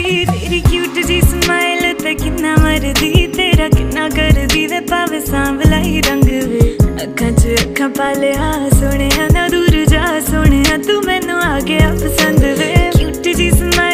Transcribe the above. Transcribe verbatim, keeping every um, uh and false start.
तेरी क्यूट जी स्माइल ते किन्ना मरदी तेरा किन्ना करदी वे पावे सांवला ही रंग वे अखां च अखां पाले हा सोने ना दूर